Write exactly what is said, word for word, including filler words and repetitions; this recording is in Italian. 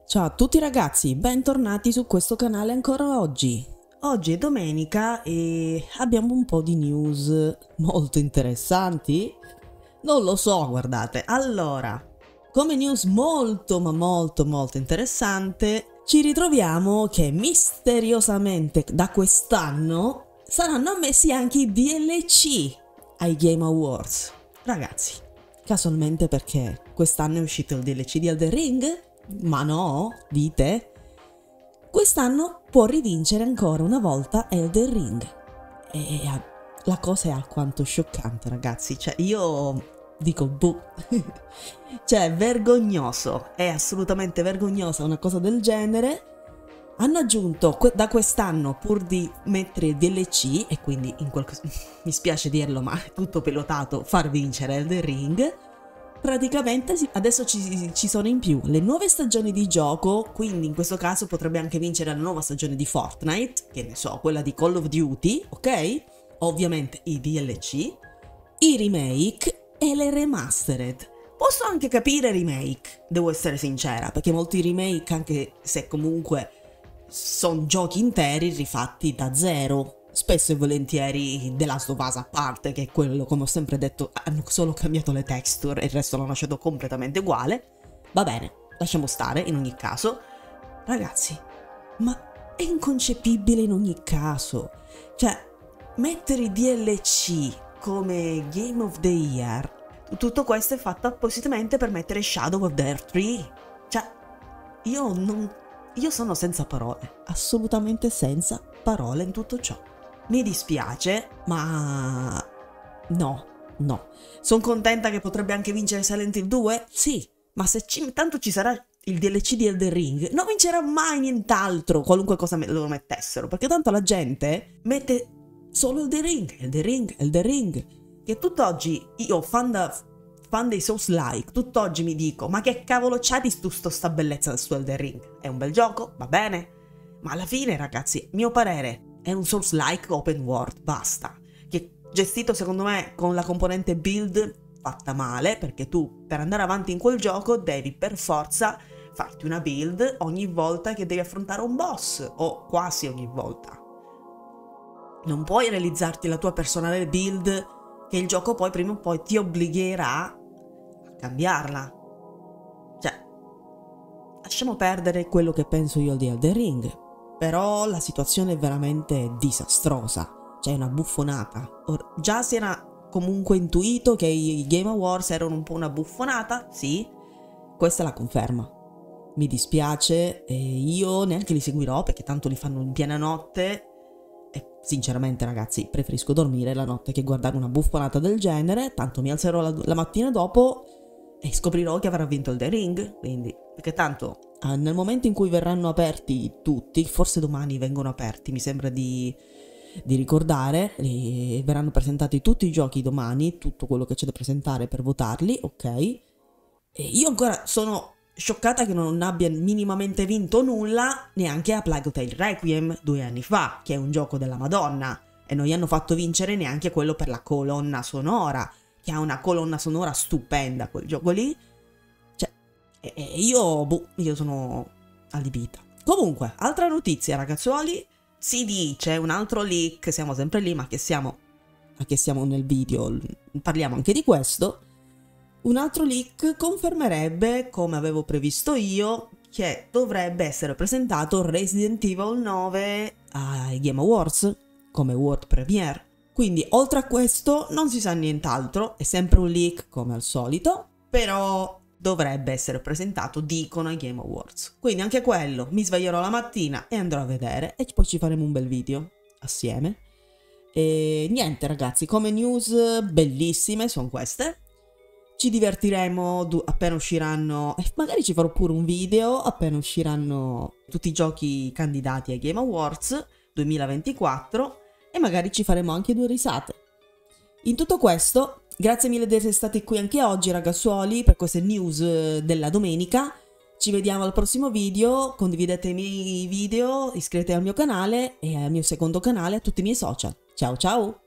Ciao a tutti ragazzi, bentornati su questo canale ancora oggi. Oggi è domenica e abbiamo un po' di news molto interessanti. Non lo so, guardate. Allora, come news molto ma molto molto interessante, ci ritroviamo che misteriosamente da quest'anno saranno ammessi anche i D L C ai Game Awards. Ragazzi, casualmente perché quest'anno è uscito il D L C di Elden Ring? Ma no, dite? Quest'anno può rivincere ancora una volta Elden Ring. E la cosa è alquanto scioccante, ragazzi. Cioè, io dico, boh. Cioè, vergognoso. È assolutamente vergognosa una cosa del genere. Hanno aggiunto que- da quest'anno, pur di mettere il D L C, e quindi in quel mi spiace dirlo, ma è tutto pilotato, far vincere Elden Ring. Praticamente adesso ci, ci sono in più le nuove stagioni di gioco, quindi in questo caso potrebbe anche vincere la nuova stagione di Fortnite, che ne so, quella di Call of Duty, ok? Ovviamente i D L C, i remake e le remastered. Posso anche capire remake, devo essere sincera, perché molti remake, anche se comunque sono giochi interi rifatti da zero, spesso e volentieri The Last of Us a parte, che è quello, come ho sempre detto, hanno solo cambiato le texture e il resto l'hanno lasciato completamente uguale. Va bene, lasciamo stare in ogni caso. Ragazzi, ma è inconcepibile in ogni caso. Cioè, mettere i D L C come Game of the Year, tutto questo è fatto appositamente per mettere Shadow of the Earth tre. Cioè, io non... io sono senza parole, assolutamente senza parole in tutto ciò. Mi dispiace, ma no, no. Sono contenta che potrebbe anche vincere Silent Hill due? Sì, ma se ci, tanto ci sarà il D L C di Elden Ring, non vincerà mai nient'altro, qualunque cosa me, lo mettessero, perché tanto la gente mette solo Elden Ring, Elden Ring, Elden Ring, che tutt'oggi io, fan, da, fan dei Souls-like, tutt'oggi mi dico, ma che cavolo c'ha di sto, sta bellezza su Elden Ring? È un bel gioco, va bene, ma alla fine ragazzi, mio parere, è un Souls-like open world, basta. Che gestito secondo me con la componente build fatta male, perché tu per andare avanti in quel gioco devi per forza farti una build ogni volta che devi affrontare un boss, o quasi ogni volta. Non puoi realizzarti la tua personale build che il gioco poi prima o poi ti obbligherà a cambiarla. Cioè, lasciamo perdere quello che penso io di Elden Ring. Però la situazione è veramente disastrosa, cioè una buffonata. Or già si era comunque intuito che i Game Awards erano un po' una buffonata, sì, questa è la conferma. Mi dispiace, e io neanche li seguirò perché tanto li fanno in piena notte e sinceramente ragazzi preferisco dormire la notte che guardare una buffonata del genere, tanto mi alzerò la, la mattina dopo e scoprirò che avrà vinto il The Ring, quindi, perché tanto ah, nel momento in cui verranno aperti tutti, forse domani vengono aperti, mi sembra di, di ricordare, e verranno presentati tutti i giochi domani, tutto quello che c'è da presentare per votarli, ok? E io ancora sono scioccata che non abbia minimamente vinto nulla neanche a Plague Tale Requiem due anni fa, che è un gioco della Madonna, e non gli hanno fatto vincere neanche quello per la colonna sonora, che ha una colonna sonora stupenda quel gioco lì. Cioè, e, e io, boh, io sono allibita. Comunque, altra notizia ragazzuoli, si dice, un altro leak, siamo sempre lì, ma che siamo, ma che siamo nel video, parliamo anche di questo. Un altro leak confermerebbe, come avevo previsto io, che dovrebbe essere presentato Resident Evil nove ai Game Awards come World Premiere. Quindi, oltre a questo, non si sa nient'altro, è sempre un leak come al solito, però dovrebbe essere presentato, dicono, ai Game Awards. Quindi anche quello, mi sveglierò la mattina e andrò a vedere, e poi ci faremo un bel video assieme. E niente ragazzi, come news bellissime sono queste. Ci divertiremo appena usciranno, e magari ci farò pure un video appena usciranno tutti i giochi candidati ai Game Awards duemilaventiquattro, e magari ci faremo anche due risate. In tutto questo, grazie mille di essere stati qui anche oggi ragazzuoli per queste news della domenica. Ci vediamo al prossimo video, condividete i miei video, iscrivetevi al mio canale e al mio secondo canale, a tutti i miei social. Ciao ciao!